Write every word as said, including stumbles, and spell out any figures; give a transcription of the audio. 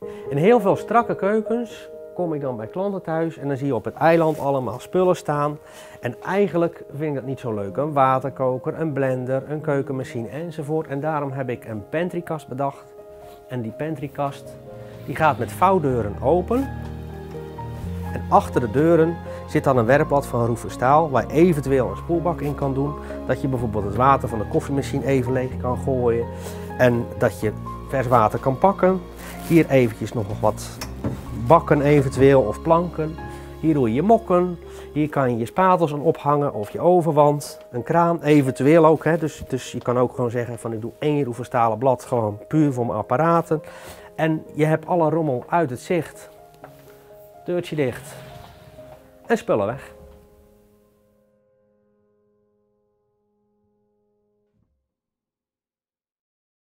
In heel veel strakke keukens kom ik dan bij klanten thuis en dan zie je op het eiland allemaal spullen staan. En eigenlijk vind ik dat niet zo leuk. Een waterkoker, een blender, een keukenmachine enzovoort. En daarom heb ik een pantrykast bedacht. En die pantrykast die gaat met vouwdeuren open. En achter de deuren zit dan een werkblad van roeven staal waar je eventueel een spoelbak in kan doen. Dat je bijvoorbeeld het water van de koffiemachine even leeg kan gooien. En dat je vers water kan pakken. Hier eventjes nog wat bakken eventueel of planken. Hier doe je je mokken. Hier kan je je spatels aan ophangen of je ovenwand. Een kraan eventueel ook. Hè. Dus, dus je kan ook gewoon zeggen van ik doe één roeven stalen blad gewoon puur voor mijn apparaten. En je hebt alle rommel uit het zicht. Deurtje dicht en spullen weg.